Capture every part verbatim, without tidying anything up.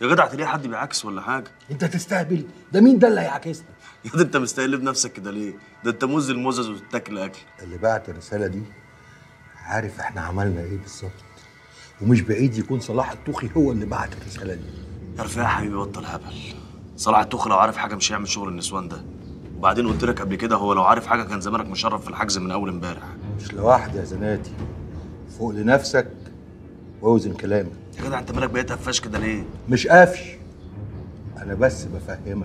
يا جدع تلاقي حد بيعاكس ولا حاجه؟ انت تستهبل؟ ده مين ده اللي هيعاكسنا؟ يا ده انت مستقل بنفسك كده ليه؟ ده انت موز الموزز وتتاكل اكل. اللي بعت الرساله دي عارف احنا عملنا ايه بالظبط، ومش بعيد يكون صلاح الطوخي هو اللي بعت الرساله دي. يا رفيع يا حبيبي بطل هبل. صلاح الطوخي لو عارف حاجه مش هيعمل شغل النسوان ده. وبعدين قلت لك قبل كده هو لو عارف حاجه كان زمانك مشرف في الحجز من اول امبارح. مش لوحدي يا زناتي، فوق لنفسك واوزن كلامك. يا جدع انت مالك بقيت قفاش كده ليه؟ مش قافش، انا بس بفهمك.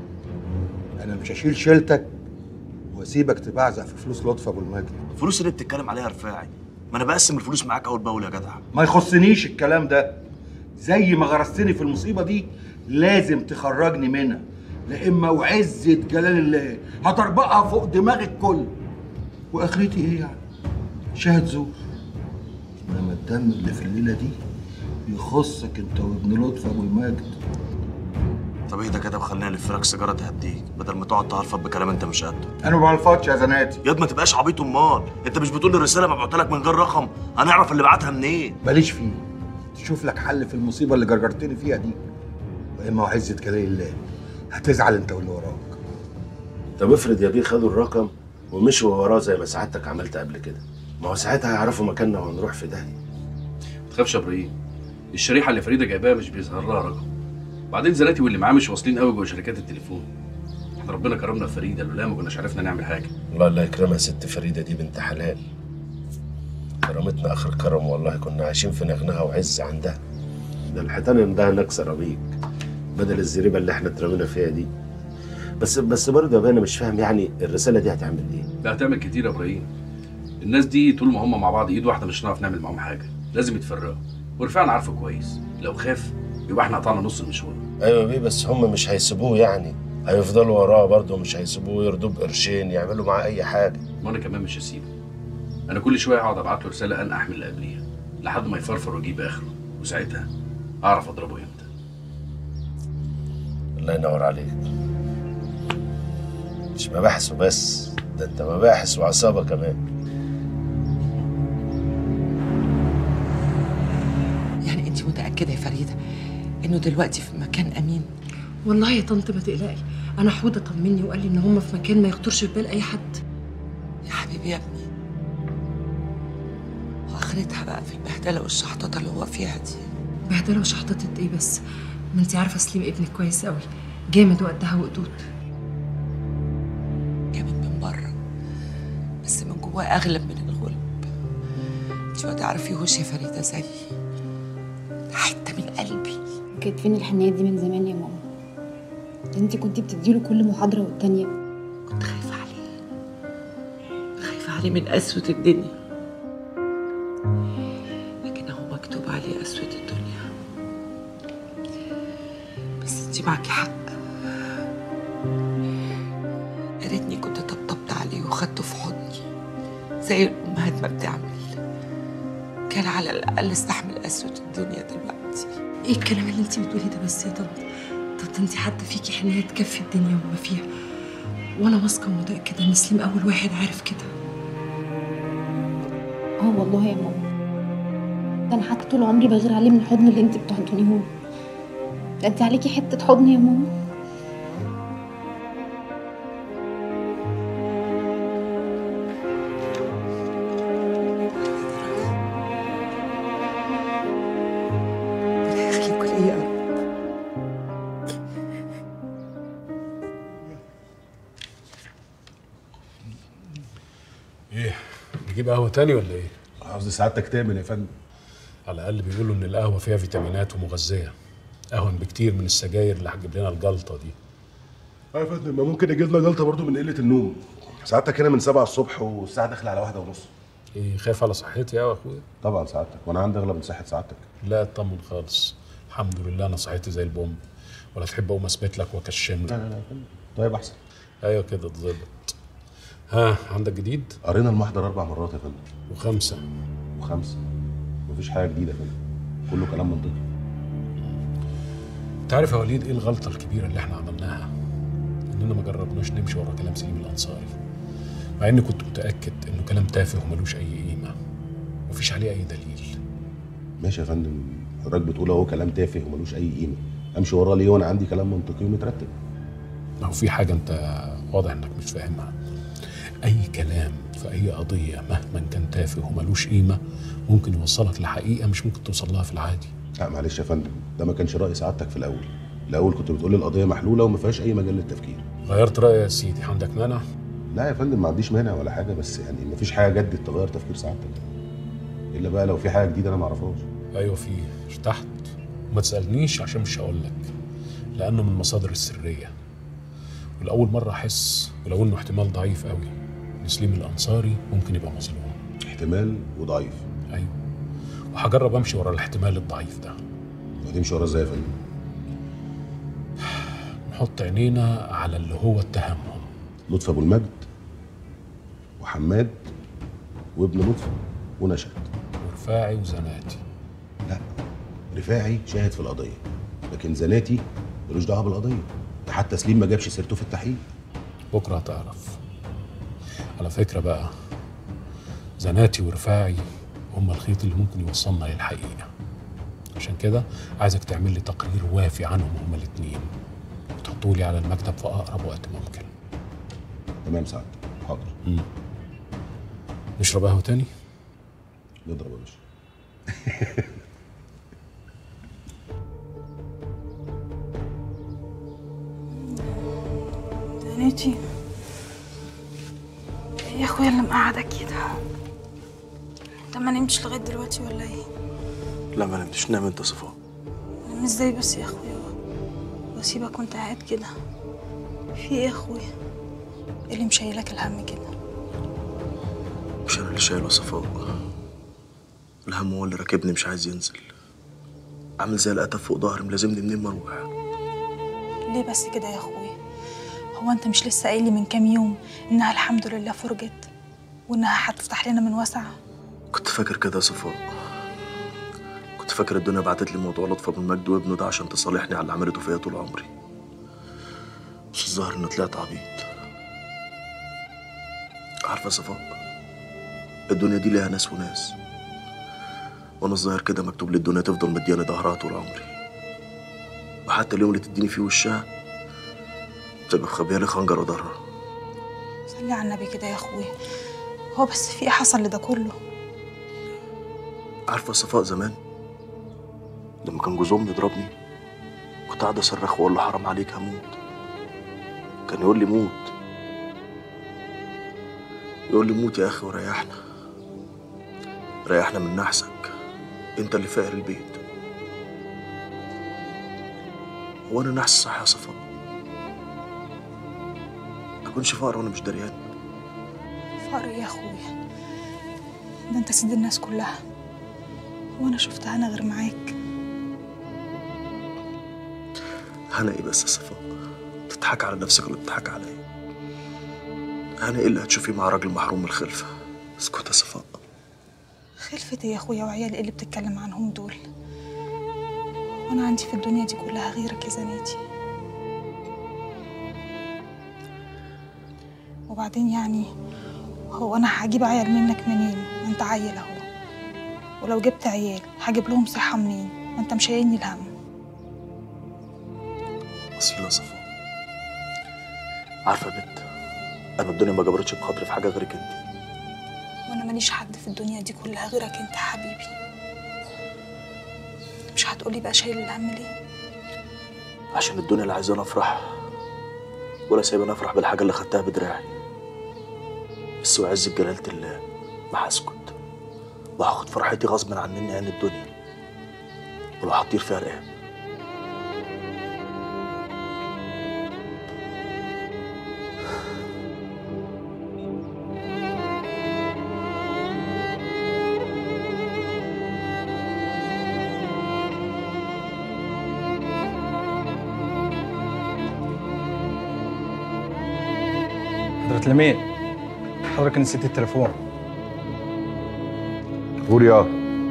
انا مش هشيل شيلتك واسيبك تبعزق في فلوس لطفي ابو المجد. الفلوس اللي بتتكلم عليها يا رفاعي، ما انا بقسم الفلوس معاك اول باول يا جدع. ما يخصنيش الكلام ده. زي ما غرستني في المصيبه دي لازم تخرجني منها، لا اما وعزه جلال الله هطربقها فوق دماغ الكل. واخرتي ايه يعني؟ شاهد زور. انما الدم اللي في الليله دي يخصك انت وابن لطفي ابو المجد. طب اهدى كده وخليني الف لك سيجاره تهديك بدل ما تقعد تهرفط بكلام انت مش قده. انا ما بلفظش يا زناتي. ياض ما تبقاش عبيط. امال انت مش بتقول لي الرساله مبعوته لك من غير رقم؟ هنعرف اللي بعتها منين؟ ماليش فيه. تشوف لك حل في المصيبه اللي جرجرتني فيها دي، واما وعزه جلال الله هتزعل انت واللي وراك. طب افرض يا بيه خدوا الرقم ومشوا وراه زي ما سعادتك عملت قبل كده، ما هو ساعتها هيعرفوا مكاننا وهنروح في داهيه. ما تخافش يا ابراهيم، الشريحه اللي فريده جايباها مش بيظهر لها رقم. بعدين زناتي واللي معاه مش واصلين قوي جوه شركات التليفون. احنا ربنا كرمنا في فريده، لولا ما كناش عرفنا نعمل حاجه. الله الله يكرمها ست فريده دي بنت حلال. كرمتنا اخر كرم والله، كنا عايشين في نغنها وعز عندها. ده الحيطان عندها نكسر بيك بدل الزريبه اللي احنا اترمينا فيها دي. بس بس برضه يا بيه انا مش فاهم يعني الرساله دي هتعمل ايه؟ لا هتعمل كتير يا ابراهيم. الناس دي طول ما هم مع بعض ايد واحده مش هنعرف نعمل معاهم حاجه، لازم يتفرقوا. ورفعنا عارفه كويس، لو خاف يبقى احنا قطعنا نص المشوار. ايوه يا بيه بس هم مش هيسيبوه يعني، هيفضلوا وراه برضه، مش هيسيبوه يرضوه بقرشين يعملوا معاه اي حاجه. وانا كمان مش هسيبه. انا كل شويه هقعد ابعت له رساله انقح من اللي قبليها لحد ما يفرفر ويجيب اخره، وساعتها اعرف اضربه امتى. الله ينور عليك. مش مباحث وبس، ده انت مباحث وعصابه كمان. يعني انت متاكده يا فريده انه دلوقتي في مكان امين؟ والله يا طنط ما تقلقي، انا حوده طمني وقال لي ان هم في مكان ما يخطرش في بال اي حد. يا حبيبي يا ابني، واخرتها بقى في البهدله والشحططه اللي هو فيها دي. بهدله وشحططه ايه بس؟ ما انت عارفه سليم ابنك كويس قوي، جامد وقدها وقدود. جامد من بره بس من جواه اغلب من الغلب. انت ما تعرفيهوش يا فريده زيي، حته من قلبي. كانت فين الحنيه دي من زمان يا ماما؟ ده انت كنتي بتديله كل محاضره والتانيه. كنت خايفه عليه، خايفه عليه من قسوه الدنيا، لكن اهو مكتوب عليه قسوه الدنيا. بس انت معاكي حق، يا ريتني كنت طبطبت عليه وخدته في حضني زي الامهات ما بتعمل، كان على الاقل استحمل قسوه الدنيا دلوقتي. ايه الكلام اللي انت بتقوليه ده بس يا طنط؟ طب انت حتى فيكي حنيه تكفي الدنيا وما فيها، وانا واثقه ومتاكده ان سليم اول واحد عارف كده. اه والله يا ماما، ده انا حتى طول عمري بغير عليه من الحضن اللي انت بتحضنيه. ده انت عليكي حته حضن يا ماما. ايه نجيب قهوه تاني ولا ايه؟ قصدي سعادتك تامن يا فندم. على الاقل بيقولوا ان القهوه فيها فيتامينات ومغذيه، اهون بكتير من السجاير اللي هتجيب لنا الجلطه دي. اه يا فندم، ما ممكن يجي لنا جلطه برضه من قله النوم. سعادتك هنا من سبعة الصبح والساعه داخله على واحدة ونص. ايه خايف على صحتي يا اخويا؟ طبعا سعادتك، وانا عندي اغلى من صحه سعادتك. لا اطمن خالص، الحمد لله انا صحتي زي البومب. ولا تحب اقوم اثبت لك واكشم لك؟ لا لا لا يا فندم، طيب احسن. ايوه كده اتظبط. ها عندك جديد؟ قرينا المحضر اربع مرات يا فندم. وخمسه وخمسه مفيش حاجه جديده يا فندم، كله كلام منطقي. انت عارف يا وليد ايه الغلطه الكبيره اللي احنا عملناها؟ اننا ما جربناش نمشي ورا كلام سليم الانصاري، مع اني كنت متاكد انه كلام تافه وملوش اي قيمه ومفيش عليه اي دليل. ماشي يا فندم، حضرتك بتقول اهو كلام تافه وملوش اي قيمه، امشي وراه ليه وانا عندي كلام منطقي ومترتب؟ ما هو في حاجه انت واضح انك مش فاهمها. اي كلام في اي قضيه مهما كان تافه وملوش قيمه ممكن يوصلك لحقيقه مش ممكن توصل لها في العادي. لا معلش يا فندم، ده ما كانش راي سعادتك في الاول. الاول كنت بتقول لي القضيه محلوله وما فيهاش اي مجال للتفكير. غيرت رايي يا سيدي، عندك مانع؟ لا يا فندم، ما عنديش مانع ولا حاجه، بس يعني ما فيش حاجه جدت تغير تفكير سعادتك، الا بقى لو في حاجه جديده انا ما اعرفهاش. ايوه في، ارتحت. وما تسالنيش عشان مش هقول لك، لانه من المصادر السريه. ولاول مره احس، ولو انه احتمال ضعيف قوي، ان سليم الانصاري ممكن يبقى مظلوم. احتمال وضعيف؟ ايوه، وهجرب امشي ورا الاحتمال الضعيف ده. هتمشي وراه ازاي يا فندم؟ نحط عينينا على اللي هو اتهمهم. لطفي ابو المجد وحماد وابن لطفي ونشأت ورفاعي وزناتي. لا، رفاعي شاهد في القضيه، لكن زناتي ملوش دعوه بالقضيه. ده حتى سليم ما جابش سيرته في التحقيق. بكره هتعرف. على فكره بقى، زناتي ورفاعي هما الخيط اللي ممكن يوصلنا للحقيقه. عشان كده عايزك تعمل لي تقرير وافي عنهم هما الاتنين وتحطوا لي على المكتب في اقرب وقت ممكن. تمام سعادتك، حاضر. مم. نشرب قهوه تاني؟ نضرب يا باشا. زناتي يا اخويا اللي مقعدك كده، انت ما نمتش لغايه دلوقتي ولا ايه؟ لا ما نمتش. نام انت يا صفاء. نام ازاي بس يا اخويا واسيبك وانت قاعد كده؟ في ايه يا اخويا؟ ايه اللي مشايلك الهم كده؟ مش انا اللي شايله يا صفاء، الهم هو اللي راكبني مش عايز ينزل، عامل زي القتف فوق ظهري ملازمني منين ما اروح. ليه بس كده يا اخويا؟ هو انت مش لسه قايل لي من كام يوم انها الحمد لله فرجت وانها هتفتح لنا من واسعه؟ كنت فاكر كده يا صفاء، كنت فاكر الدنيا بعتت لي موضوع لطفي ابو المجد وابنه ده عشان تصالحني على اللي عملته فيا طول عمري، بس الظاهر اني طلعت عبيط. عارفه يا صفاء، الدنيا دي ليها ناس وناس، وانا الظاهر كده مكتوب لي الدنيا تفضل مدياني ظهرها طول عمري، وحتى اليوم اللي تديني فيه وشها تبقى مخبيه لي خنجر وضرها. صلي على النبي كده يا اخويا، هو بس في ايه حصل لده كله؟ عارفه يا صفاء، زمان لما كان جوز امي يضربني كنت قاعد اصرخ واقول له حرام عليك هموت، كان يقول لي موت، يقول لي موت يا اخي وريحنا، ريحنا من نحسك، انت اللي فاقر البيت. هو انا نحس صح يا صفاء؟ اكونش فقر وانا مش دريان؟ فقر ايه يا اخويا؟ ده انت سيد الناس كلها، وانا شفتها انا غير معاك؟ هنا ايه بس يا صفاء؟ تضحك على نفسك ولا تضحك عليا؟ هنا ايه اللي هتشوفيه مع راجل محروم من الخلفه؟ اسكت يا صفاء. خلفة ايه يا اخويا وعيال ايه اللي بتتكلم عنهم دول؟ وانا عندي في الدنيا دي كلها غيرك يا زناتي. وبعدين يعني هو انا هجيب عيال منك منين؟ ما انت عيل اهو، ولو جبت عيال هجيب لهم صحه منين؟ ما انت مش شايلني الهم. اصل يا صفاء، عارفه يا بنت، انا الدنيا ما جبرتش بخاطري في حاجه غيرك انت، وانا ماليش حد في الدنيا دي كلها غيرك انت حبيبي. مش هتقولي بقى شايل الهم ليه؟ عشان الدنيا اللي عايزاني افرح ولا سايباني افرح بالحاجه اللي خدتها بدراعي، بس وعزة جلالة الله ما هسكت وهاخد فرحتي غصب عنني عين الدنيا ولو هطير فيها رقاب. حضرة الأمين، حضرتك نسيت التليفون. قول يا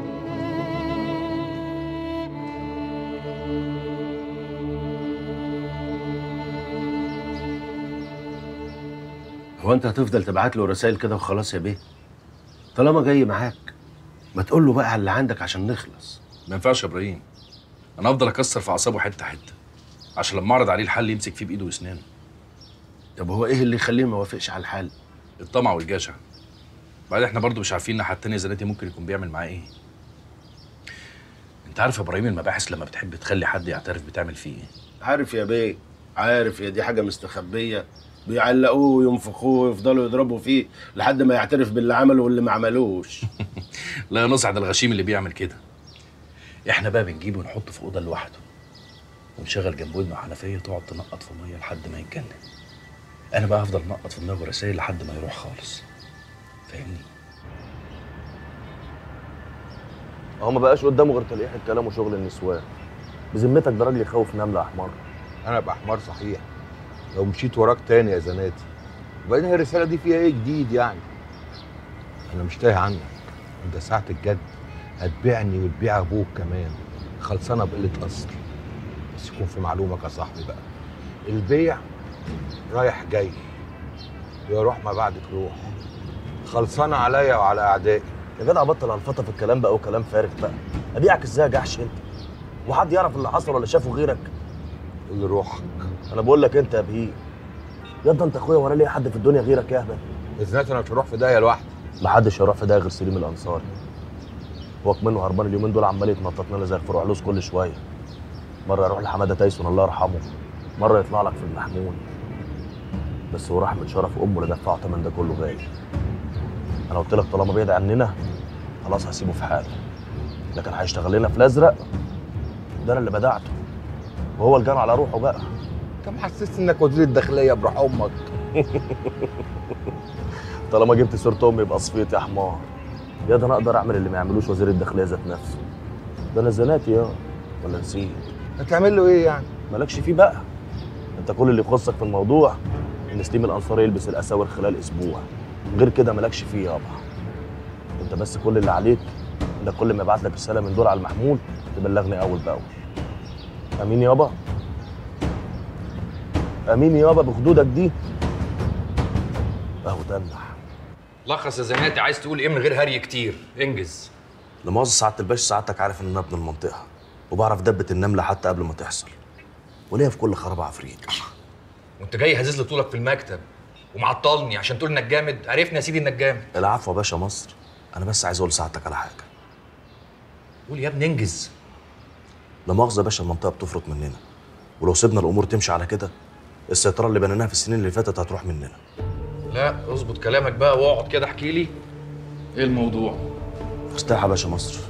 هو انت هتفضل تبعت له رسائل كده وخلاص يا بيه؟ طالما جاي معاك ما تقول له بقى على اللي عندك عشان نخلص. ما ينفعش يا ابراهيم، انا افضل اكسر في اعصابه حته حته عشان لما اعرض عليه الحل يمسك فيه بايده واسنانه. طب هو ايه اللي يخليه ما يوافقش على الحل؟ الطمع والجشع. بعدين احنا برضو مش عارفين الناحيه التانيه زناتي ممكن يكون بيعمل معاه ايه. انت عارف يا ابراهيم المباحث لما بتحب تخلي حد يعترف بتعمل فيه ايه؟ عارف يا بيه، عارف، يا دي حاجه مستخبيه، بيعلقوه وينفخوه ويفضلوا يضربوا فيه لحد ما يعترف باللي عمله واللي ما عملوش. لا نصعد الغشيم اللي بيعمل كده. احنا بقى بنجيبه ونحطه في اوضه لوحده ونشغل جنب ودنه حنفيه تقعد تنقط في ميه لحد ما يتجنن. انا بقى هفضل نقط في دماغه رسائل لحد ما يروح خالص. فاهمني؟ هو ما بقاش قدامه غير تلقيح الكلام وشغل النسوان. بذمتك ده راجل يخوف نمله احمر. انا ابقى حمار صحيح لو مشيت وراك تاني يا زناتي. وبعدين هي الرساله دي فيها ايه جديد يعني؟ انا مش تايه عنك، انت ساعه الجد هتبيعني وتبيع ابوك كمان، خلصانه بقله اصل. بس يكون في معلومك يا صاحبي بقى، البيع رايح جاي، يا روح ما بعدك روح، خلصانه عليا وعلى اعدائي. يا جدع بطل هلفطه في الكلام بقى وكلام فارغ بقى. ابيعك ازاي يا جحش انت؟ وحد يعرف اللي حصل ولا شافه غيرك؟ اللي روحك. انا بقول لك انت يا بهيم يا ده انت اخويا، وانا ليا حد في الدنيا غيرك يا اهبل؟ اذنك انا مش هروح في داهيه لوحدي. محدش هيروح في داهيه غير سليم الانصاري. هو منه هربان اليومين دول، عمال يتنطط لنا زي الفروع لوز كل شويه. مره يروح لحماده تايسون الله يرحمه، مره يطلع لك في المحمول. بس هو رحمه شرف امه اللي دفعه ثمن ده كله غالي. انا قلت لك طالما بعيد عننا خلاص هسيبه في حاله، لكن هيشتغل لنا في الازرق ده انا اللي بدعته، وهو الجان على روحه بقى. انت محسسني انك وزير الداخليه بروح امك. طالما جبت سيره امي يبقى صفيت يا حمار. يا ده انا اقدر اعمل اللي ما يعملوش وزير الداخليه ذات نفسه. ده انا زناتي يا ولا نسيت؟ هتعمل له ايه يعني؟ مالكش فيه بقى. انت كل اللي يخصك في الموضوع ان سليم الانصاري يلبس الاساور خلال اسبوع، غير كده مالكش فيه يابا. انت بس كل اللي عليك انك كل ما يبعت لك رساله من دول على المحمول تبلغني اول باول. امين يابا؟ امين يابا بخدودك دي؟ اهو تنح. لخص يا زناتي، عايز تقول ايه من غير هري كتير؟ انجز. لا مؤاخذة سعادة الباشا، سعادتك عارف ان انا ابن المنطقة وبعرف دبة النملة حتى قبل ما تحصل، وليا في كل خرابة عفريت. وانت جاي هزز لي طولك في المكتب ومعطلني عشان تقول انك جامد. عرفنا يا سيدي انك جامد. العفو يا باشا مصر. انا بس عايز اقول لسعادتك على حاجة. قول يا ابني انجز. لا مؤاخذة يا باشا، المنطقة بتفرط مننا، ولو سيبنا الامور تمشي على كده السيطرة اللي بنيناها في السنين اللي فاتت هتروح مننا. لا اظبط كلامك بقى واقعد كده احكي لي ايه الموضوع. ارتاح يا باشا مصر.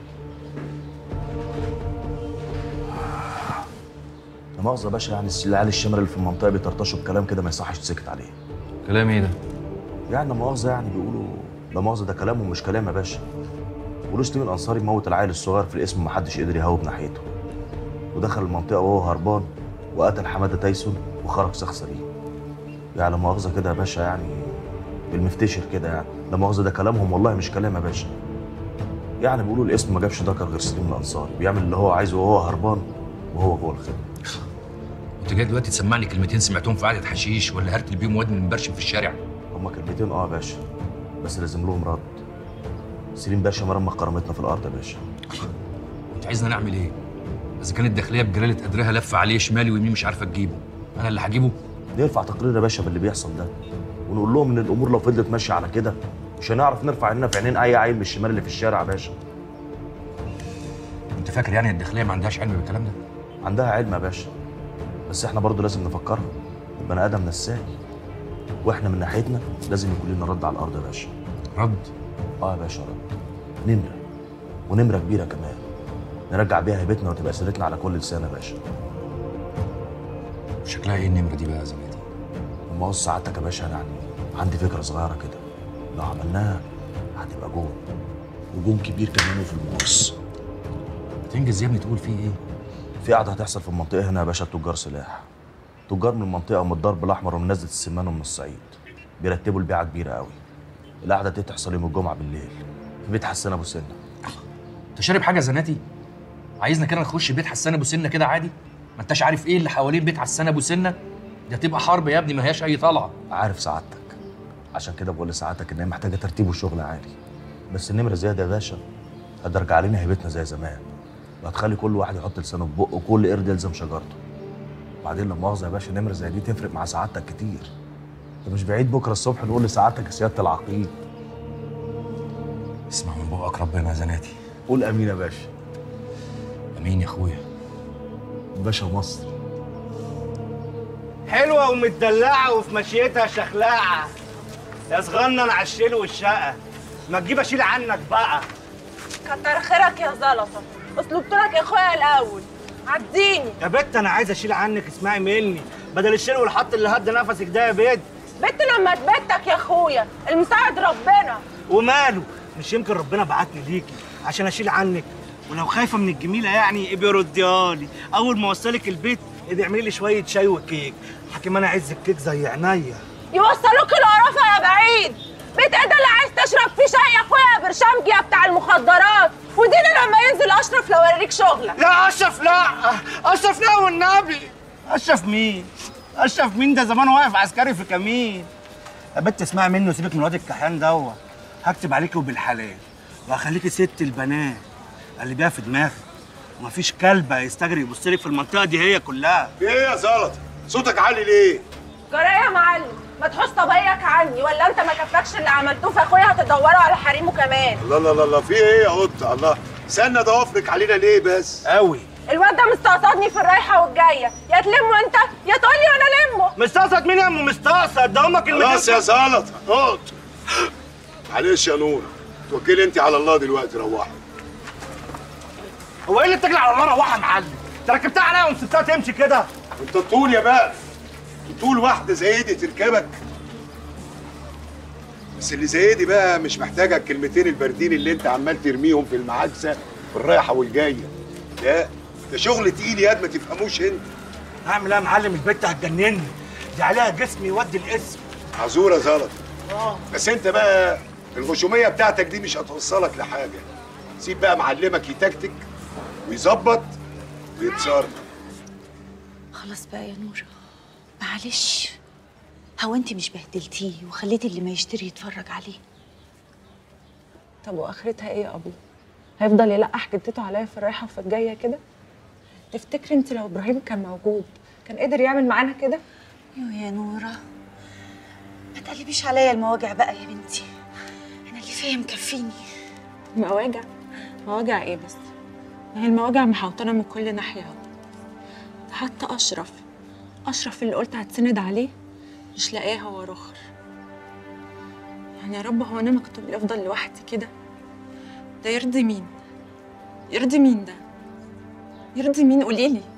لا مؤاخذة يا باشا، يعني العيال الشمر اللي في المنطقة بيطرطشوا بكلام كده ما يصحش تسكت عليه. كلام ايه ده؟ يعني لا مؤاخذة، يعني بيقولوا لا مؤاخذة ده كلامهم مش كلام يا باشا. بيقولوا سليم الانصاري موت العيل الصغير في الاسم ومحدش قدر يهوب ناحيته، ودخل المنطقة وهو هربان وقتل حمادة تايسون وخرج شخص سليم. يعني لا مؤاخذة كده يا باشا، يعني بالمفتشر كده، يعني لا مؤاخذة ده كلامهم والله مش كلام يا باشا. يعني بيقولوا الاسم ما جابش ذكر غير سليم الانصاري، بيعمل اللي هو عايزه وهو هربان وهو جوه الخدمة. انت جاي دلوقتي تسمعني كلمتين سمعتهم في قعدة حشيش ولا هرتل بيهم واد من برشم في الشارع؟ هما كلمتين اه يا باشا، بس لازم لهم رد. سليم باشا مرمى كرامتنا في الارض يا باشا. انت عايزنا نعمل ايه؟ اذا كانت الداخليه بجلاله قدرها لفه عليه شمال ويمين مش عارفه تجيبه، انا اللي هجيبه؟ نرفع تقرير يا باشا باللي بيحصل ده، ونقول لهم ان الامور لو فضلت ماشيه على كده مش هنعرف نرفع عيننا في عينين اي عيل من الشمال اللي في الشارع يا باشا. انت فاكر يعني الداخليه ما عندهاش علم بالكلام ده؟ عندها علم يا باشا، بس احنا برضه لازم نفكرها. البني ادم نساي، واحنا من ناحيتنا لازم يكون لنا رد على الارض يا باشا. رد؟ اه يا باشا رد. نمره، ونمره كبيره كمان، نرجع بيها هيبتنا وتبقى سيرتنا على كل لسان يا باشا. شكلها ايه النمره دي بقى يا زميلي؟ لما بص سعادتك يا باشا، يعني عندي فكره صغيره كده، لو عملناها هتبقى جون، وجون كبير كمان وفي المقص. تنجز يا ابني تقول فيه ايه؟ في قعده هتحصل في المنطقه هنا يا باشا، تجار سلاح، تجار من المنطقه ومن الضرب الاحمر ومن نزله السمان ومن الصعيد، بيرتبوا البيعه كبيره قوي. القعده دي تحصل يوم الجمعه بالليل في بيت حسان ابو سنه. انت شارب حاجه زناتي؟ عايزنا كده نخش بيت حسان ابو سنه كده عادي؟ ما انتش عارف ايه اللي حوالين بيت حسان ابو سنه؟ دي هتبقى حرب يا ابني، ما هياش اي طلعه. عارف سعادتك، عشان كده بقول لسعادتك ان هي محتاجه ترتيب وشغل عالي. بس النمره زياده يا باشا هترجع علينا هيبتنا زي زمان، وهتخلي كل واحد يحط لسانه في بقه وكل قرد يلزم شجرته. وبعدين لما مؤاخذه يا باشا، نمره زي دي تفرق مع سعادتك كتير. ده مش بعيد بكره الصبح نقول لسعادتك يا سياده العقيد. اسمع من بقك ربنا يا زناتي. قول امين يا باشا. امين يا اخويا. باشا مصر حلوه ومتدلعه وفي مشيتها شخلاعه. يا صغنن على الشيل والشقه، ما تجيب اشيل عنك بقى. كتر خيرك يا زلطه، اطلبت لك يا اخويا الاول، عديني. يا بت انا عايز اشيل عنك، اسمعي مني، بدل الشيل والحط اللي هد نفسك ده يا بت. بت لما تبتك يا اخويا، المساعد ربنا. وماله، مش يمكن ربنا بعتني ليكي عشان اشيل عنك؟ ولو خايفه من الجميله يعني ابقي رديها لي، اول ما اوصلك البيت ابقي اعملي لي شويه شاي وكيك، حكيم انا عايز الكيك زي عينيا. يوصلوك القرافه يا بعيد، بيت ايه ده اللي عايز تشرب فيه شاي يا اخويا يا برشامجي بتاع المخدرات؟ وديني لما ينزل اشرف لو اوريك شغلك. لا اشرف لا، اشرف لا والنبي. اشرف مين؟ اشرف مين ده زمان واقف عسكري في كمين. يا بت اسمعي منه وسيبك من الواد الكحيان دوت، هكتب عليكي وبالحلال وهخليكي ست البنات اللي بيها في دماغك، ومفيش كلبه يستجري يبص لك في المنطقه دي هي كلها. ايه يا زلطه؟ صوتك عالي ليه؟ جرى يا معلم، ما تحوش طبيعك عني، ولا انت ما كفاكش اللي عملتوه في اخويا هتدوروا على حريمه كمان. الله الله الله الله، في ايه يا قطه؟ الله، استنى ضوافرك علينا ليه بس؟ قوي. الواد ده مستقصدني في الرايحه والجايه، يا تلمه انت يا تقولي وانا لمه. مستقصد مين يا ام مستقصد؟ ده امك اللي خلاص يا زلطه اقعد. معلش يا نوره، توكلي انت على الله دلوقتي، روحي. هو ايه اللي بتجري على الله؟ روحها يا معلم، انت ركبتها عليا ومسكتها تمشي كده؟ انت طول يا بقى، طول واحده زي دي تركبك. بس اللي زي دي بقى مش محتاجه الكلمتين الباردين اللي انت عمال ترميهم في المعاكسه في الرايحه والجايه. لا، ده شغل تقيل ياد ما تفهموش انت. هعمل ايه يا معلم؟ البت هتجنني، دي عليها جسم يودي الاسم. عزوره زلط. اه بس انت بقى الغشوميه بتاعتك دي مش هتوصلك لحاجه. سيب بقى معلمك يتكتك ويظبط ويتصرف. خلاص بقى يا نورة، معلش. هو انت مش بهدلتيه وخليتي اللي ما يشتري يتفرج عليه؟ طب واخرتها ايه يا ابو؟ هيفضل يلقح جدته عليا في الرايحه وفي الجايه كده؟ تفتكري انت لو ابراهيم كان موجود كان قدر يعمل معانا كده؟ يو يا نورة، ما تقلبيش عليا المواجع بقى يا بنتي، انا اللي فيا مكفيني. مواجع؟ مواجع ايه بس؟ ما هي المواجع محوطانه من كل ناحيه اهو. حتى اشرف اشرف اللي قلت هتسند عليه مش لاقاه هو رخر. يعني يا رب، هو انا مكتوب لي افضل لوحدي كده؟ ده يرضي مين؟ يرضي مين ده؟ يرضي مين؟ قوليلي.